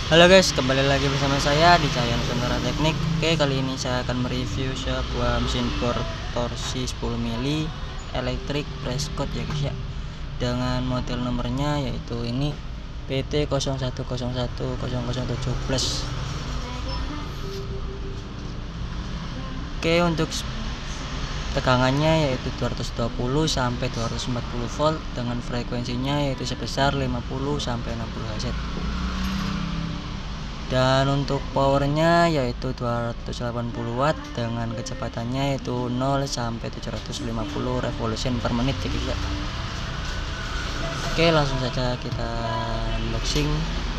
Halo guys, kembali lagi bersama saya di Cahaya Nusantara Teknik. Oke, kali ini saya akan mereview sebuah mesin bor torsi 10 mili elektrik Prescott ya guys ya. Dengan model nomornya yaitu ini PT01010007 Plus. Oke, untuk tegangannya yaitu 220 sampai 240 volt dengan frekuensinya yaitu sebesar 50 sampai 60 Hz. Dan untuk powernya yaitu 280 watt dengan kecepatannya yaitu 0 sampai 750 revolution per menit ya guys ya. Oke, langsung saja kita unboxing.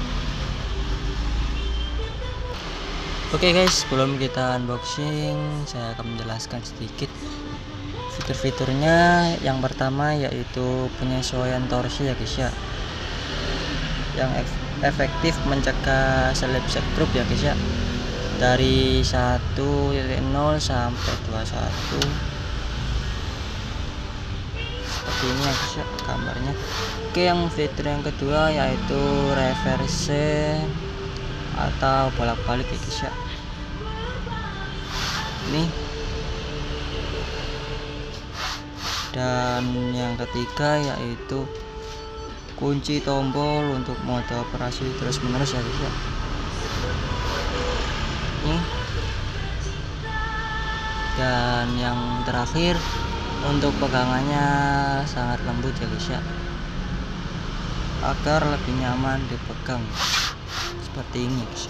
Oke guys, sebelum kita unboxing saya akan menjelaskan sedikit fitur-fiturnya. Yang pertama yaitu penyesuaian torsi ya guys ya, yang efektif mencegah slip grup ya guys ya, dari 1.0 sampai 21 seperti ini ya guys ya gambarnya. Oke, yang fitur yang kedua yaitu reverse atau bolak-balik ya guys ya. Ini dan yang ketiga yaitu kunci tombol untuk mode operasi terus menerus ya guys ya. Ini dan yang terakhir untuk pegangannya sangat lembut ya guys ya, agar lebih nyaman dipegang seperti ini guys.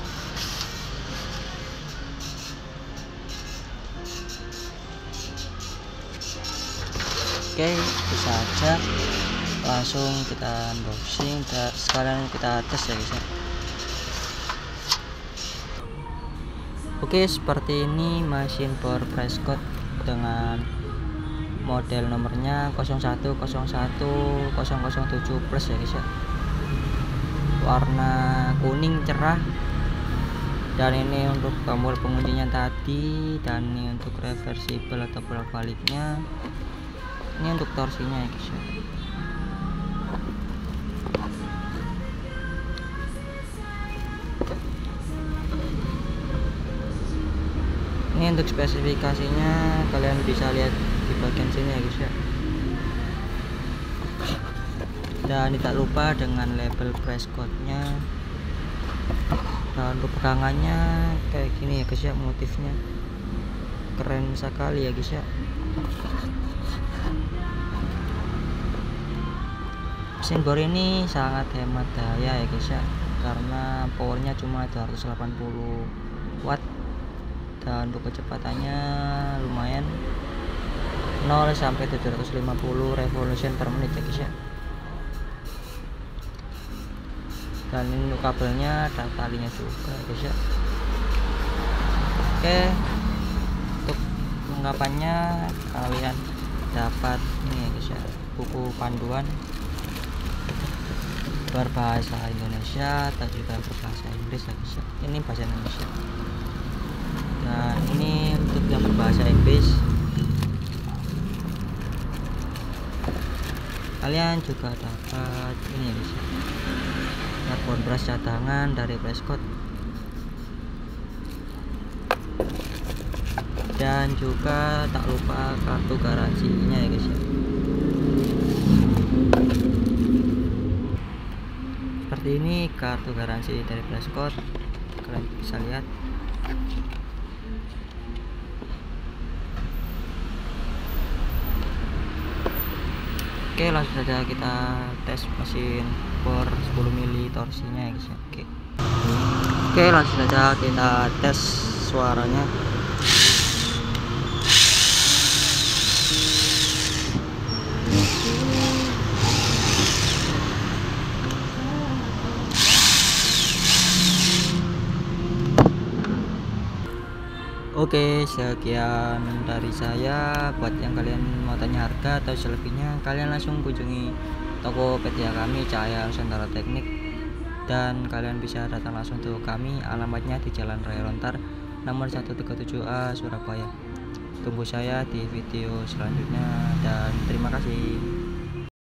Oke, bisa aja langsung kita unboxing dan sekalian kita tes ya guys ya. Oke, seperti ini mesin bor Prescott dengan model nomornya 01010007 Plus ya guys ya. Warna kuning cerah, dan ini untuk tombol penguncinya tadi, dan ini untuk reversible atau bolak-baliknya. Ini untuk torsinya ya guys ya. Ini untuk spesifikasinya kalian bisa lihat di bagian sini ya guys ya. Dan tidak lupa dengan label Prescottnya. Nah, untuk pegangannya kayak gini ya guys ya, motifnya keren sekali ya guys ya. Mesin bor ini sangat hemat daya ya guys ya, karena powernya cuma 280 watt dan untuk kecepatannya lumayan 0 sampai 750 revolution per menit ya guys ya. Dan ini untuk kabelnya ada talinya juga ya guys ya. Oke, untuk kelengkapannya kalian dapat ini ya guys ya, buku panduan berbahasa Indonesia atau juga berbahasa Inggris ya guys ya. Ini bahasa Indonesia, dan ini untuk yang berbahasa Inggris kalian juga dapat ini guys ya, karbon brush cadangan dari Prescott, dan juga tak lupa kartu garansinya ya guys ya. Seperti ini kartu garansi dari Prescott, kalian bisa lihat. Oke, langsung saja kita tes mesin bor 10 mili torsinya ya guys ya. Oke, langsung saja kita tes suaranya. Oke, sekian dari saya. Buat yang kalian mau tanya harga atau selebihnya, kalian langsung kunjungi toko pedia kami Cahaya Nusantara Teknik, dan kalian bisa datang langsung ke kami. Alamatnya di Jalan Raya Lontar nomor 137A Surabaya. Tunggu saya di video selanjutnya, dan terima kasih.